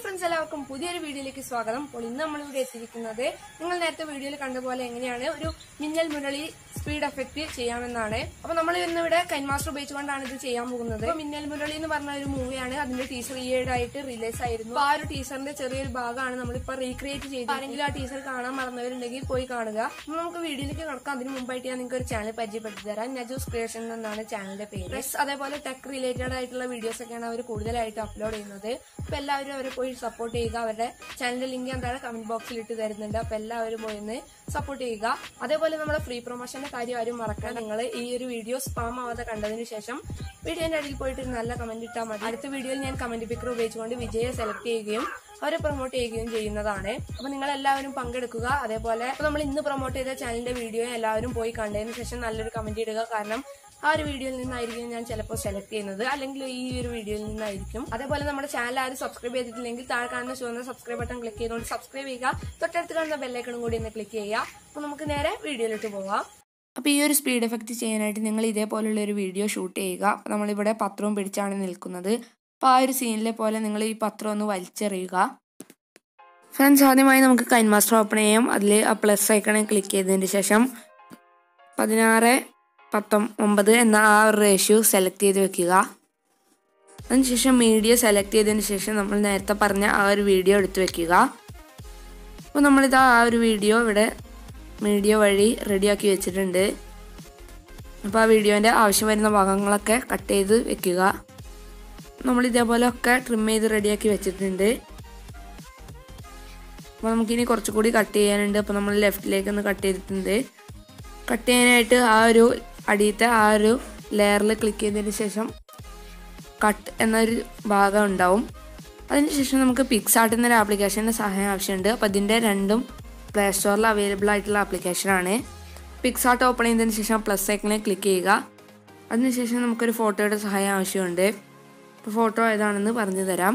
friends, എല്ലാവർക്കും പുതിയൊരു വീഡിയോയിലേക്ക് സ്വാഗതം. അപ്പോൾ ഇന്ന് നമ്മൾ ഇവിടെ എത്തിയിരിക്കുന്നത് നിങ്ങൾ നേരത്തെ വീഡിയോയിൽ കണ്ടപോലെ എങ്ങനെയാണ് ഒരു മിന്നൽ മുരളി സ്പീഡ് എഫക്റ്റ് ചെയ്യാമെന്നാണ്. അപ്പോൾ നമ്മൾ ഇന്നിവിടെ കൈൻമാസ്റ്റർ ഉപയോഗിച്ചുകൊണ്ടാണ് ഇത് ചെയ്യാൻ പോകുന്നത്. മിന്നൽ മുരളി എന്ന് പറഞ്ഞ ഒരു മൂവിയാണ്. അതിന്റെ ടീസർ ഈയിടെയായിട്ട് റിലീസ് ആയിരുന്നു. ആ ഒരു ടീസറിന്റെ ചെറിയൊരു ഭാഗമാണ് നമ്മളിപ്പോ റീക്രിയേറ്റ് ചെയ്ത്. ആരെങ്കിലും ആ ടീസർ കാണാൻ മറന്നവരുണ്ടെങ്കിൽ പോയി കാണുക. അപ്പോൾ നമുക്ക് വീഡിയോയിലേക്ക് കിടക്കാം. അതിന് മുമ്പായിട്ട് ഞാൻ നിങ്ങൾക്ക് ഒരു ചാനൽ പരിചയപ്പെടുത്തി തരാം. നജൂസ് ക്രിയേഷൻ എന്നാണ് ചാനലിന്റെ പേര്. അതേപോലെ ടെക് റിലേറ്റഡ് ആയിട്ടുള്ള വീഡിയോസ് ഒക്കെയാണ് അവർ കൂടുതലായിട്ട് അപ്ലോഡ് ചെയ്യുന്നത്. അപ്പൊ എല്ലാവരും അവരെ പോയി സപ്പോർട്ട് ചെയ്യുക. അവരുടെ ചാനലിന്റെ ലിങ്ക് എന്താണ് കമന്റ് ബോക്സിൽ ഇട്ട് തരുന്നുണ്ട്. അപ്പൊ എല്ലാവരും പോയി ഒന്ന് സപ്പോർട്ട് ചെയ്യുക. അതേപോലെ നമ്മുടെ ഫ്രീ പ്രൊമോഷന്റെ കാര്യം ആരും മറക്കാൻ. നിങ്ങൾ ഈ ഒരു വീഡിയോ സ്പാം ആവാതെ കണ്ടതിന് ശേഷം വീഡിയോന്റെ അടിയിൽ പോയിട്ട് നല്ല കമന്റ് ഇട്ടാൽ മതി. അടുത്ത വീഡിയോയിൽ ഞാൻ കമന്റ് പിക്കർ ഉപയോഗിച്ചുകൊണ്ട് വിജയെ സെലക്ട് ചെയ്യുകയും അവരെ പ്രൊമോട്ട് ചെയ്യുകയും ചെയ്യുന്നതാണ്. അപ്പൊ നിങ്ങൾ എല്ലാവരും പങ്കെടുക്കുക. അതേപോലെ നമ്മൾ ഇന്ന് പ്രൊമോട്ട് ചെയ്ത ചാനലിന്റെ വീഡിയോ എല്ലാവരും പോയി കണ്ടതിന് ശേഷം നല്ലൊരു കമന്റ് ഇടുക. കാരണം ആ ഒരു വീഡിയോയിൽ നിന്നായിരിക്കും ഞാൻ ചിലപ്പോൾ സെലക്ട് ചെയ്യുന്നത്, അല്ലെങ്കിൽ ഈ ഒരു വീഡിയോയിൽ നിന്നായിരിക്കും. അതേപോലെ നമ്മുടെ ചാനൽ ആരും സബ്സ്ക്രൈബ് ചെയ്തിട്ടില്ലെങ്കിൽ താഴെ കാണുന്ന ചുവന്ന സബ്സ്ക്രൈബ് ബട്ടൺ ക്ലിക്ക് ചെയ്തുകൊണ്ട് സബ്സ്ക്രൈബ് ചെയ്യുക. തൊട്ടടുത്ത് കാണുന്ന ബെല്ലൈക്കണും കൂടി ഒന്ന് ക്ലിക്ക് ചെയ്യുക. അപ്പൊ നമുക്ക് നേരെ വീഡിയോയിലോട്ട് പോവാം. അപ്പോൾ ഈ ഒരു സ്പീഡ് എഫക്റ്റ് ചെയ്യാനായിട്ട് നിങ്ങൾ ഇതേപോലുള്ള ഒരു വീഡിയോ ഷൂട്ട് ചെയ്യുക. അപ്പോൾ നമ്മളിവിടെ പത്രവും പിടിച്ചാണ് നിൽക്കുന്നത്. അപ്പോൾ ആ ഒരു സീനിലെ പോലെ നിങ്ങൾ ഈ പത്രം ഒന്ന് വലിച്ചെറിയുക. ഫ്രണ്ട്സ്, ആദ്യമായി നമുക്ക് കൈൻമാസ്റ്റർ ഓപ്പൺ ചെയ്യാം. അതിൽ ആ പ്ലസ് ഐക്കണിൽ ക്ലിക്ക് ചെയ്തതിന് ശേഷം 16:19 എന്ന ആ ഒരു റേഷ്യോ സെലക്ട് ചെയ്ത് വെക്കുക. അതിനുശേഷം മീഡിയ സെലക്ട് ചെയ്തതിന് ശേഷം നമ്മൾ നേരത്തെ പറഞ്ഞ ആ ഒരു വീഡിയോ എടുത്ത് വെക്കുക. അപ്പോൾ നമ്മളിതാ ആ ഒരു വീഡിയോ ഇവിടെ മീഡിയ വഴി റെഡിയാക്കി വെച്ചിട്ടുണ്ട്. അപ്പോൾ ആ വീഡിയോൻ്റെ ആവശ്യം വരുന്ന ഭാഗങ്ങളൊക്കെ കട്ട് ചെയ്ത് വെക്കുക. നമ്മൾ ഇതേപോലെ ഒക്കെ ട്രിം ചെയ്ത് റെഡിയാക്കി വെച്ചിട്ടുണ്ട്. അപ്പോൾ നമുക്കിനി കുറച്ചുകൂടി കട്ട് ചെയ്യാനുണ്ട്. അപ്പോൾ നമ്മൾ ലെഫ്റ്റിലേക്ക് ഒന്ന് കട്ട് ചെയ്തിട്ടുണ്ട്. കട്ട് ചെയ്യാനായിട്ട് ആ ഒരു അടിയത്തെ ആ ഒരു ലെയറിൽ ക്ലിക്ക് ചെയ്തതിന് ശേഷം കട്ട് എന്നൊരു ഭാഗം ഉണ്ടാവും. അതിനുശേഷം നമുക്ക് പിക്സാർട്ട് എന്നൊരു ആപ്ലിക്കേഷൻ്റെ സഹായം ആവശ്യമുണ്ട്. അപ്പോൾ അതിൻ്റെ രണ്ടും പ്ലേ സ്റ്റോറിൽ അവൈലബിൾ ആയിട്ടുള്ള ആപ്ലിക്കേഷനാണ്. പിക്സാർട്ട് ഓപ്പൺ ചെയ്തതിന് ശേഷം പ്ലസ് ഐക്കണിൽ ക്ലിക്ക് ചെയ്യുക. അതിനുശേഷം നമുക്കൊരു ഫോട്ടോയുടെ സഹായം ആവശ്യമുണ്ട്. അപ്പോൾ ഫോട്ടോ ഏതാണെന്ന് പറഞ്ഞു തരാം.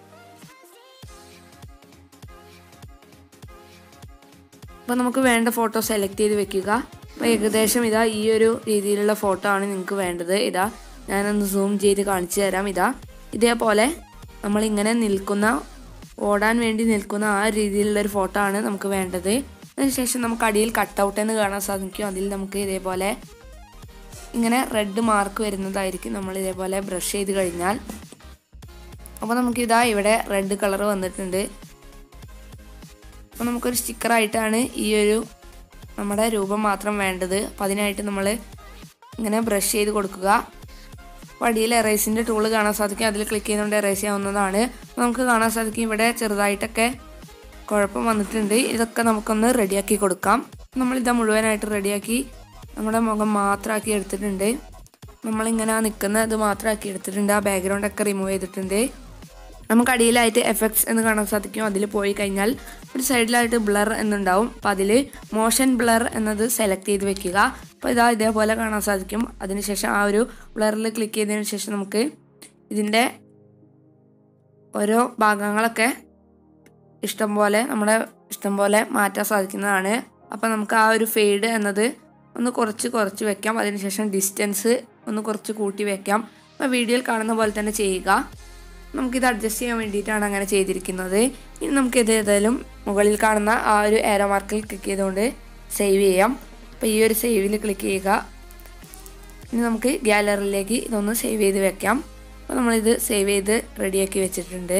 അപ്പോൾ നമുക്ക് വേണ്ട ഫോട്ടോ സെലക്ട് ചെയ്ത് വെക്കുക. അപ്പോൾ ഏകദേശം ഇതാ ഈ ഒരു രീതിയിലുള്ള ഫോട്ടോ ആണ് നിങ്ങൾക്ക് വേണ്ടത്. ഇതാ ഞാനൊന്ന് സൂം ചെയ്ത് കാണിച്ചു തരാം. ഇതേപോലെ നമ്മളിങ്ങനെ ഓടാൻ വേണ്ടി നിൽക്കുന്ന ആ രീതിയിലുള്ളൊരു ഫോട്ടോ ആണ് നമുക്ക് വേണ്ടത്. അതിനുശേഷം നമുക്ക് അടിയിൽ കട്ടൗട്ട് എന്ന് കാണാൻ സാധിക്കും. അതിൽ നമുക്ക് ഇതേപോലെ ഇങ്ങനെ റെഡ് മാർക്ക് വരുന്നതായിരിക്കും നമ്മൾ ഇതേപോലെ ബ്രഷ് ചെയ്ത് കഴിഞ്ഞാൽ. അപ്പോൾ നമുക്കിതാ ഇവിടെ റെഡ് കളർ വന്നിട്ടുണ്ട്. അപ്പോൾ നമുക്കൊരു സ്റ്റിക്കറായിട്ടാണ് ഈ ഒരു നമ്മുടെ രൂപം മാത്രം വേണ്ടത്. അപ്പോൾ അതിനായിട്ട് നമ്മൾ ഇങ്ങനെ ബ്രഷ് ചെയ്ത് കൊടുക്കുക. വടിയിൽ എറേസിൻ്റെ ടൂള് കാണാൻ സാധിക്കും. അതിൽ ക്ലിക്ക് ചെയ്തുകൊണ്ട് എറേസ് ചെയ്യാവുന്നതാണ്. നമുക്ക് കാണാൻ സാധിക്കും ഇവിടെ ചെറുതായിട്ടൊക്കെ കുഴപ്പം വന്നിട്ടുണ്ട്. ഇതൊക്കെ നമുക്കൊന്ന് റെഡിയാക്കി കൊടുക്കാം. നമ്മളിത് മുഴുവനായിട്ട് റെഡിയാക്കി നമ്മുടെ മുഖം മാത്രമാക്കി എടുത്തിട്ടുണ്ട്. നമ്മളിങ്ങനെ നിൽക്കുന്ന ഇത് മാത്രമാക്കി എടുത്തിട്ടുണ്ട്. ആ ബാക്ക്ഗ്രൗണ്ടൊക്കെ റിമൂവ് ചെയ്തിട്ടുണ്ട്. നമുക്ക് അടിയിലായിട്ട് എഫക്ട്സ് എന്ന് കാണാൻ സാധിക്കും. അതിൽ പോയി കഴിഞ്ഞാൽ ഒരു സൈഡിലായിട്ട് ബ്ലർ എന്നുണ്ടാവും. അപ്പോൾ അതിൽ മോഷൻ ബ്ലർ എന്നത് സെലക്ട് ചെയ്ത് വെക്കുക. അപ്പോൾ ഇതേപോലെ കാണാൻ സാധിക്കും. അതിനുശേഷം ആ ഒരു ബ്ലറിൽ ക്ലിക്ക് ചെയ്തതിന് ശേഷം നമുക്ക് ഇതിൻ്റെ ഓരോ ഭാഗങ്ങളൊക്കെ നമ്മുടെ ഇഷ്ടം പോലെ മാറ്റാൻ സാധിക്കുന്നതാണ്. അപ്പോൾ നമുക്ക് ആ ഒരു ഫെയ്ഡ് എന്നത് ഒന്ന് കുറച്ച് വെക്കാം. അതിനുശേഷം ഡിസ്റ്റൻസ് ഒന്ന് കുറച്ച് കൂട്ടി വെക്കാം. അപ്പോൾ വീഡിയോയിൽ കാണുന്ന പോലെ തന്നെ ചെയ്യുക. നമുക്കിത് അഡ്ജസ്റ്റ് ചെയ്യാൻ വേണ്ടിയിട്ടാണ് അങ്ങനെ ചെയ്തിരിക്കുന്നത്. ഇനി നമുക്കിത് ഏതായാലും മുകളിൽ കാണുന്ന ആ ഒരു ഏരോ മാർക്കിൽ ക്ലിക്ക് ചെയ്തുകൊണ്ട് സേവ് ചെയ്യാം. അപ്പോൾ ഈ ഒരു സേവിൽ ക്ലിക്ക് ചെയ്യുക. ഇനി നമുക്ക് ഗാലറിയിലേക്ക് ഇതൊന്ന് സേവ് ചെയ്ത് വെക്കാം. അപ്പോൾ നമ്മളിത് സേവ് ചെയ്ത് റെഡിയാക്കി വെച്ചിട്ടുണ്ട്.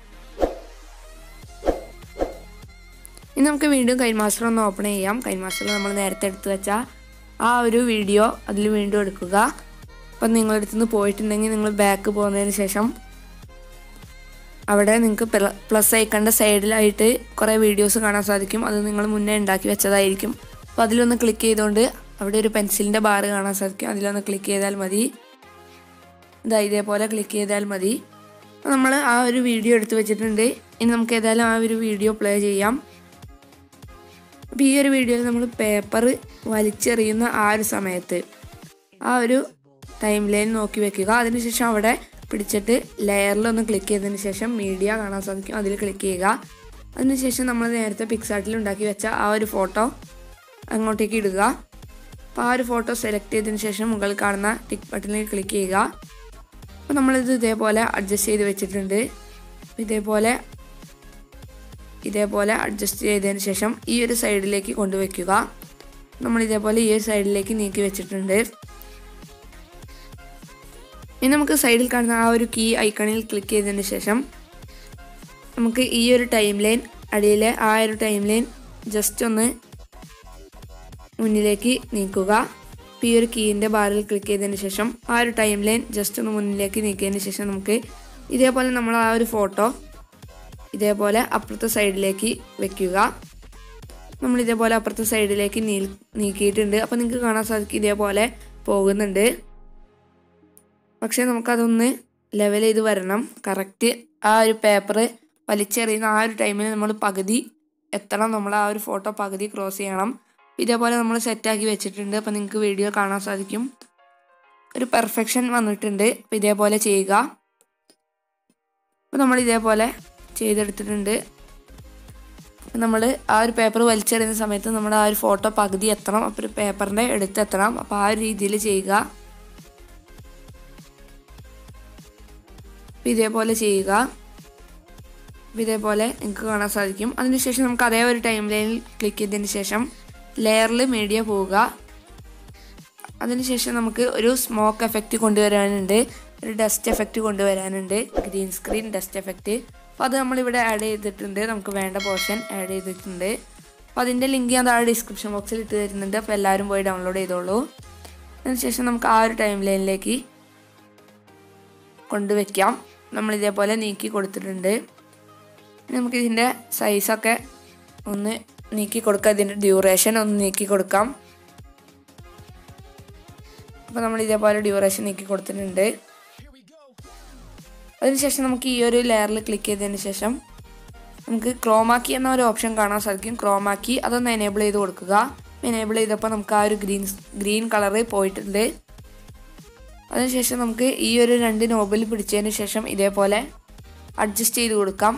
ഇനി നമുക്ക് വീണ്ടും കൈൻമാസ്റ്റർ ഒന്ന് ഓപ്പൺ ചെയ്യാം. കൈൻമാസ്റ്ററിൽ നമ്മൾ നേരത്തെ എടുത്ത് വെച്ച ആ ഒരു വീഡിയോ അതിൽ വീണ്ടും എടുക്കുക. അപ്പം നിങ്ങളുടെ അടുത്ത് നിന്ന് പോയിട്ടുണ്ടെങ്കിൽ നിങ്ങൾ ബാക്ക് പോകുന്നതിന് ശേഷം അവിടെ നിങ്ങൾക്ക് പ്ലസ് ഐക്കണിൻ്റെ സൈഡിലായിട്ട് കുറേ വീഡിയോസ് കാണാൻ സാധിക്കും. അത് നിങ്ങൾ മുന്നേ ഉണ്ടാക്കി വെച്ചതായിരിക്കും. അപ്പോൾ അതിലൊന്ന് ക്ലിക്ക് ചെയ്തുകൊണ്ട് അവിടെ ഒരു പെൻസിലിൻ്റെ ബാർ കാണാൻ സാധിക്കും. അതിലൊന്ന് ക്ലിക്ക് ചെയ്താൽ മതി. ഇതേപോലെ ക്ലിക്ക് ചെയ്താൽ മതി. നമ്മൾ ആ ഒരു വീഡിയോ എടുത്ത് വെച്ചിട്ടുണ്ട്. ഇനി നമുക്ക് ഏതായാലും ആ ഒരു വീഡിയോ പ്ലേ ചെയ്യാം. അപ്പോൾ ഈ ഒരു വീഡിയോയിൽ നമ്മൾ പേപ്പർ വലിച്ചെറിയുന്ന ആ ഒരു സമയത്ത് ആ ഒരു ടൈം ലൈൻ നോക്കി വെക്കുക. അതിനുശേഷം അവിടെ പിടിച്ചിട്ട് ലെയറിലൊന്ന് ക്ലിക്ക് ചെയ്തതിന് ശേഷം മീഡിയ കാണാൻ സാധിക്കും. അതിൽ ക്ലിക്ക് ചെയ്യുക. അതിനുശേഷം നമ്മൾ നേരത്തെ പിക്സാർട്ടിൽ ഉണ്ടാക്കി വെച്ച ആ ഒരു ഫോട്ടോ അങ്ങോട്ടേക്ക് ഇടുക. അപ്പോൾ ആ ഒരു ഫോട്ടോ സെലക്ട് ചെയ്തതിന് ശേഷം മുകളിൽ കാണുന്ന ടിക്ക് ബട്ടണിൽ ക്ലിക്ക് ചെയ്യുക. അപ്പോൾ നമ്മളിത് ഇതേപോലെ അഡ്ജസ്റ്റ് ചെയ്ത് വെച്ചിട്ടുണ്ട്. ഇതേപോലെ ഇതേപോലെ അഡ്ജസ്റ്റ് ചെയ്തതിന് ശേഷം ഈ ഒരു സൈഡിലേക്ക് കൊണ്ടുവയ്ക്കുക. നമ്മൾ ഇതേപോലെ ഈ ഒരു സൈഡിലേക്ക് നീക്കി വെച്ചിട്ടുണ്ട്. ഇനി നമുക്ക് സൈഡിൽ കാണുന്ന ആ ഒരു കീ ഐക്കണിൽ ക്ലിക്ക് ചെയ്തതിന് ശേഷം നമുക്ക് ഈ ഒരു ടൈം ലൈൻ അടിയിലെ ആ ഒരു ടൈം ലൈൻ ജസ്റ്റ് ഒന്ന് മുന്നിലേക്ക് നീക്കുക. ഈ ഒരു കീയിൻ്റെ ബാറിൽ ക്ലിക്ക് ചെയ്തതിന് ശേഷം ആ ഒരു ടൈം ലൈൻ ജസ്റ്റ് ഒന്ന് മുന്നിലേക്ക് നീക്കിയതിന് ശേഷം നമുക്ക് ഇതേപോലെ നമ്മൾ ആ ഒരു ഫോട്ടോ ഇതേപോലെ അപ്പുറത്തെ സൈഡിലേക്ക് വെക്കുക. നമ്മൾ ഇതേപോലെ അപ്പുറത്തെ സൈഡിലേക്ക് നീക്കിയിട്ടുണ്ട്. അപ്പോൾ നിങ്ങൾക്ക് കാണാൻ സാധിക്കും ഇതേപോലെ പോകുന്നുണ്ട്. പക്ഷേ നമുക്കതൊന്ന് ലെവൽ ചെയ്ത് വരണം. കറക്റ്റ് ആ ഒരു പേപ്പർ വലിച്ചെറിയുന്ന ആ ഒരു ടൈമിൽ നമ്മൾ പകുതി എത്തണം. നമ്മൾ ആ ഒരു ഫോട്ടോ പകുതി ക്രോസ് ചെയ്യണം. ഇതേപോലെ നമ്മൾ സെറ്റാക്കി വെച്ചിട്ടുണ്ട്. അപ്പോൾ നിങ്ങൾക്ക് വീഡിയോ കാണാൻ സാധിക്കും ഒരു പെർഫെക്ഷൻ വന്നിട്ടുണ്ട്. അപ്പോൾ ഇതേപോലെ ചെയ്യുക. അപ്പോൾ നമ്മൾ ഇതേപോലെ ചെയ്തെടുത്തിട്ടുണ്ട്. നമ്മൾ ആ ഒരു പേപ്പർ വലിച്ചെറിയുന്ന സമയത്ത് നമ്മൾ ആ ഒരു ഫോട്ടോ പകുതി എത്തണം. അപ്പോൾ ഒരു പേപ്പറിൻ്റെ അടുത്തെത്തണം. അപ്പോൾ ആ ഒരു രീതിയിൽ ചെയ്യുക. അപ്പോൾ ഇതേപോലെ ചെയ്യുക. ഇതേപോലെ നിങ്ങൾക്ക് കാണാൻ സാധിക്കും. അതിനുശേഷം നമുക്ക് അതേ ഒരു ടൈം ലൈനിൽ ക്ലിക്ക് ചെയ്തതിന് ശേഷം ലെയറിൽ മീഡിയ പോവുക. അതിനുശേഷം നമുക്ക് ഒരു സ്മോക്ക് എഫക്റ്റ് കൊണ്ടുവരാനുണ്ട്, ഒരു ഡസ്റ്റ് എഫക്റ്റ് കൊണ്ടുവരാനുണ്ട്, ഗ്രീൻ സ്ക്രീൻ ഡസ്റ്റ് എഫക്റ്റ്. അപ്പോൾ അത് നമ്മളിവിടെ ആഡ് ചെയ്തിട്ടുണ്ട്. നമുക്ക് വേണ്ട പോർഷൻ ആഡ് ചെയ്തിട്ടുണ്ട്. അപ്പോൾ അതിൻ്റെ ലിങ്ക് ഞാൻ താഴെ ഡിസ്ക്രിപ്ഷൻ ബോക്സിൽ ഇട്ട് തരുന്നുണ്ട്. അപ്പോൾ എല്ലാവരും പോയി ഡൗൺലോഡ് ചെയ്തോളൂ. അതിനുശേഷം നമുക്ക് ആ ഒരു ടൈം ലൈനിലേക്ക് കൊണ്ടുവയ്ക്കാം. നമ്മളിതേപോലെ നീക്കി കൊടുത്തിട്ടുണ്ട്. നമുക്കിതിൻ്റെ സൈസൊക്കെ ഒന്ന് നീക്കി കൊടുക്കാം. ഇതിൻ്റെ ഡ്യൂറേഷൻ ഒന്ന് നീക്കി കൊടുക്കാം. അപ്പോൾ നമ്മൾ ഇതേപോലെ ഡ്യൂറേഷൻ നീക്കി കൊടുത്തിട്ടുണ്ട്. അതിനുശേഷം നമുക്ക് ഈ ഒരു ലെയറിൽ ക്ലിക്ക് ചെയ്തതിന് ശേഷം നമുക്ക് ക്രോമാക്കി എന്ന ഒരു ഓപ്ഷൻ കാണാൻ സാധിക്കും. ക്രോമാക്കി അതൊന്ന് എനേബിൾ ചെയ്ത് കൊടുക്കുക. എനേബിൾ ചെയ്തപ്പോൾ നമുക്ക് ആ ഒരു ഗ്രീൻ കളറ് പോയിട്ടുണ്ട്. അതിനുശേഷം നമുക്ക് ഈ ഒരു 2 നോബിൽ പിടിച്ചതിന് ശേഷം ഇതേപോലെ അഡ്ജസ്റ്റ് ചെയ്ത് കൊടുക്കാം.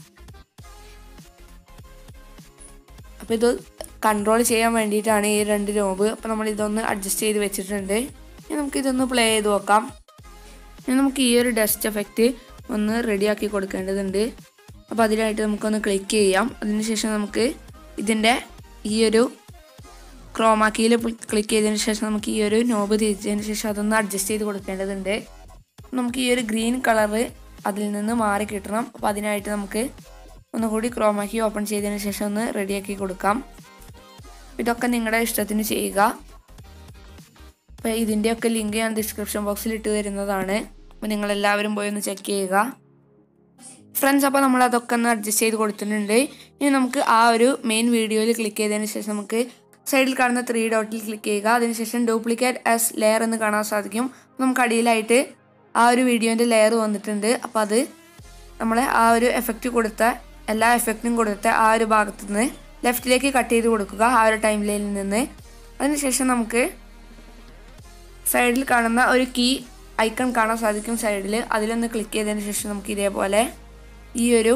അപ്പോൾ ഇത് കൺട്രോൾ ചെയ്യാൻ വേണ്ടിയിട്ടാണ് ഈ 2 നോബ്. അപ്പോൾ നമ്മൾ ഇതൊന്ന് അഡ്ജസ്റ്റ് ചെയ്ത് വെച്ചിട്ടുണ്ട്. ഇനി നമുക്കിതൊന്ന് പ്ലേ ചെയ്ത് നോക്കാം. ഇനി നമുക്ക് ഈ ഒരു ഡസ്റ്റ് എഫക്റ്റ് ഒന്ന് റെഡിയാക്കി കൊടുക്കേണ്ടതുണ്ട്. അപ്പോൾ അതിനായിട്ട് നമുക്കൊന്ന് ക്ലിക്ക് ചെയ്യാം. അതിനുശേഷം നമുക്ക് ഇതിൻ്റെ ഈ ഒരു ക്രോമാക്കിയിൽ ക്ലിക്ക് ചെയ്തതിന് ശേഷം നമുക്ക് ഈ ഒരു നോബ് തിരിച്ചതിന് ശേഷം അതൊന്ന് അഡ്ജസ്റ്റ് ചെയ്ത് കൊടുക്കേണ്ടതുണ്ട്. നമുക്ക് ഈ ഒരു ഗ്രീൻ കളറ് അതിൽ നിന്ന് മാറി കിട്ടണം. അപ്പോൾ അതിനായിട്ട് നമുക്ക് ഒന്നുകൂടി ക്രോമാക്കി ഓപ്പൺ ചെയ്തതിന് ശേഷം ഒന്ന് റെഡിയാക്കി കൊടുക്കാം. ഇതൊക്കെ നിങ്ങളുടെ ഇഷ്ടത്തിന് ചെയ്യുക. അപ്പോൾ ഇതിൻ്റെയൊക്കെ ലിങ്ക് ഞാൻ ഡിസ്ക്രിപ്ഷൻ ബോക്സിൽ ഇട്ട് തരുന്നതാണ്. അപ്പോൾ നിങ്ങളെല്ലാവരും പോയി ഒന്ന് ചെക്ക് ചെയ്യുക ഫ്രണ്ട്സ്. അപ്പോൾ നമ്മൾ അതൊക്കെ ഒന്ന് അഡ്ജസ്റ്റ് ചെയ്ത് കൊടുത്തിട്ടുണ്ട്. ഇനി നമുക്ക് ആ ഒരു മെയിൻ വീഡിയോയിൽ ക്ലിക്ക് ചെയ്തതിന് ശേഷം നമുക്ക് സൈഡിൽ കാണുന്ന 3 ഡോട്ടിൽ ക്ലിക്ക് ചെയ്യുക. അതിനുശേഷം ഡ്യൂപ്ലിക്കേറ്റ് ആസ് ലെയർ എന്ന് കാണാൻ സാധിക്കും. നമുക്ക് അടിയിലായിട്ട് ആ ഒരു വീഡിയോൻ്റെ ലെയർ വന്നിട്ടുണ്ട്. അപ്പോൾ അത് നമ്മൾ ആ ഒരു എഫക്റ്റ് കൊടുത്ത എല്ലാ എഫക്റ്റും കൊടുത്ത ആ ഒരു ഭാഗത്തു നിന്ന് ലെഫ്റ്റിലേക്ക് കട്ട് ചെയ്ത് കൊടുക്കുക, ആ ഒരു ടൈം ലൈനിൽ നിന്ന്. അതിനുശേഷം നമുക്ക് സൈഡിൽ കാണുന്ന ഒരു കീ ഐക്കൺ കാണാൻ സാധിക്കും സൈഡിൽ. അതിലൊന്ന് ക്ലിക്ക് ചെയ്തതിന് ശേഷം നമുക്ക് ഇതേപോലെ ഈ ഒരു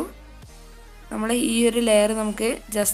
ലെയർ നമുക്ക്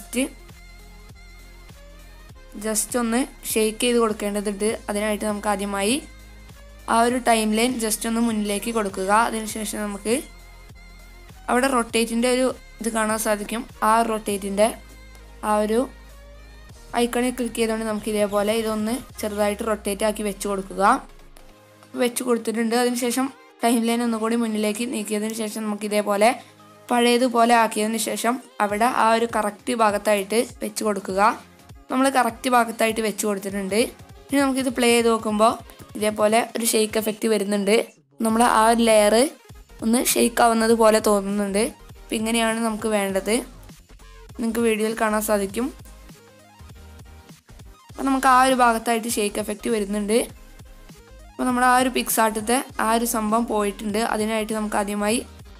ജസ്റ്റ് ഒന്ന് ഷെയ്ക്ക് ചെയ്ത് കൊടുക്കേണ്ടതുണ്ട്. അതിനായിട്ട് നമുക്ക് ആദ്യമായി ആ ഒരു ടൈം ലൈൻ ജസ്റ്റ് ഒന്ന് മുന്നിലേക്ക് കൊടുക്കുക. അതിനുശേഷം നമുക്ക് അവിടെ റൊട്ടേറ്റിൻ്റെ ഒരു ഇത് കാണാൻ സാധിക്കും. ആ റൊട്ടേറ്റിൻ്റെ ആ ഒരു ഐക്കണിൽ ക്ലിക്ക് ചെയ്തുകൊണ്ട് നമുക്ക് ഇതേപോലെ ഇതൊന്ന് ചെറുതായിട്ട് റൊട്ടേറ്റ് ആക്കി വെച്ച് കൊടുക്കുക. വെച്ച് കൊടുത്തിട്ടുണ്ട്. അതിനുശേഷം ടൈം ലൈൻ ഒന്നുകൂടി മുന്നിലേക്ക് നീക്കിയതിന് ശേഷം നമുക്ക് ഇതേപോലെ പഴയതുപോലെ ആക്കിയതിന് ശേഷം അവിടെ ആ ഒരു കറക്റ്റ് ഭാഗത്തായിട്ട് വെച്ച് കൊടുക്കുക. നമ്മൾ കറക്റ്റ് ഭാഗത്തായിട്ട് വെച്ച് കൊടുത്തിട്ടുണ്ട്. ഇനി നമുക്കിത് പ്ലേ ചെയ്ത് നോക്കുമ്പോൾ ഇതേപോലെ ഒരു ഷെയ്ക്ക് എഫക്റ്റ് വരുന്നുണ്ട്. നമ്മൾ ആ ഒരു ലെയർ ഒന്ന് ഷെയ്ക്ക് ആവുന്നത് പോലെ തോന്നുന്നുണ്ട്. അപ്പം ഇങ്ങനെയാണ് നമുക്ക് വേണ്ടത്. നിങ്ങൾക്ക് വീഡിയോയിൽ കാണാൻ സാധിക്കും. അപ്പം നമുക്ക് ആ ഒരു ഭാഗത്തായിട്ട് ഷെയ്ക്ക് എഫക്റ്റ് വരുന്നുണ്ട്. അപ്പോൾ നമ്മൾ ആ ഒരു പിക്സാർട്ടത്തെ ആ ഒരു സംഭവം പോയിട്ടുണ്ട്. അതിനായിട്ട് നമുക്ക് ആദ്യമായി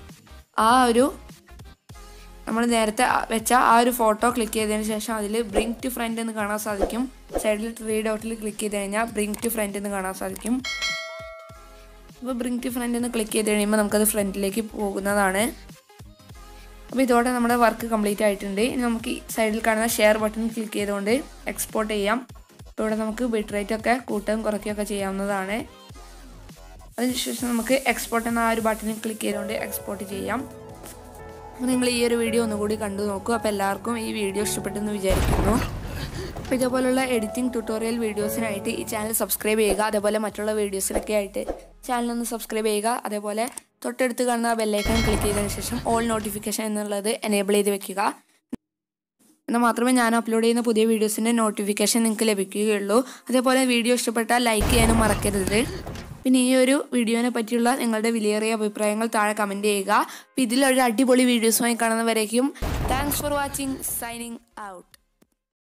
നമ്മൾ നേരത്തെ വെച്ച ആ ഒരു ഫോട്ടോ ക്ലിക്ക് ചെയ്തതിന് ശേഷം അതിൽ ബ്രിങ് ടു ഫ്രണ്ട് എന്ന് കാണാൻ സാധിക്കും. സൈഡിൽ 3 ഡോട്ടിൽ ക്ലിക്ക് ചെയ്ത് കഴിഞ്ഞാൽ ബ്രിങ് ടു ഫ്രണ്ട് എന്ന് കാണാൻ സാധിക്കും. അപ്പോൾ ബ്രിങ് ടു ഫ്രണ്ട് എന്ന് ക്ലിക്ക് ചെയ്ത് കഴിയുമ്പോൾ നമുക്കത് ഫ്രണ്ടിലേക്ക് പോകുന്നതാണ്. അപ്പോൾ ഇതോടെ നമ്മുടെ വർക്ക് കംപ്ലീറ്റ് ആയിട്ടുണ്ട്. ഇനി നമുക്ക് സൈഡിൽ കാണുന്ന ഷെയർ ബട്ടൺ ക്ലിക്ക് ചെയ്തുകൊണ്ട് എക്സ്പോർട്ട് ചെയ്യാം. അപ്പോൾ ഇവിടെ നമുക്ക് ബിറ്റ് റേറ്റ് ഒക്കെ കൂട്ടുകയും കുറയ്ക്കുകയൊക്കെ ചെയ്യാവുന്നതാണ്. അതിനുശേഷം നമുക്ക് എക്സ്പോർട്ട് എന്ന ആ ഒരു ബട്ടണിൽ ക്ലിക്ക് ചെയ്തുകൊണ്ട് എക്സ്പോർട്ട് ചെയ്യാം. അപ്പോൾ നിങ്ങൾ ഈ ഒരു വീഡിയോ ഒന്നുകൂടി കണ്ടു നോക്കൂ. അപ്പോൾ എല്ലാവർക്കും ഈ വീഡിയോ ഇഷ്ടപ്പെട്ടെന്ന് വിചാരിക്കുന്നു. അപ്പോൾ ഇതേപോലുള്ള എഡിറ്റിംഗ് ട്യൂട്ടോറിയൽ വീഡിയോസിനായിട്ട് ഈ ചാനൽ സബ്സ്ക്രൈബ് ചെയ്യുക. അതേപോലെ മറ്റുള്ള വീഡിയോസിനൊക്കെ ആയിട്ട് ചാനലൊന്ന് സബ്സ്ക്രൈബ് ചെയ്യുക. അതേപോലെ തൊട്ടടുത്ത് കാണുന്ന ബെല്ലൈക്കൺ ക്ലിക്ക് ചെയ്തതിന് ശേഷം ഓൾ നോട്ടിഫിക്കേഷൻ എന്നുള്ളത് എനേബിൾ ചെയ്ത് വെക്കുക. എന്നാൽ മാത്രമേ ഞാൻ അപ്ലോഡ് ചെയ്യുന്ന പുതിയ വീഡിയോസിൻ്റെ നോട്ടിഫിക്കേഷൻ നിങ്ങൾക്ക് ലഭിക്കുകയുള്ളൂ. അതേപോലെ വീഡിയോ ഇഷ്ടപ്പെട്ടാൽ ലൈക്ക് ചെയ്യാനും മറക്കരുത്. പിന്നെ ഈ ഒരു വീഡിയോനെ പറ്റിയുള്ള നിങ്ങളുടെ വിലയേറിയ അഭിപ്രായങ്ങൾ താഴെ കമൻറ്റ് ചെയ്യുക. അപ്പോൾ ഇതിലൊരു അടിപൊളി വീഡിയോസുമായി കാണുന്നവരേക്കും thanks for watching. Signing out.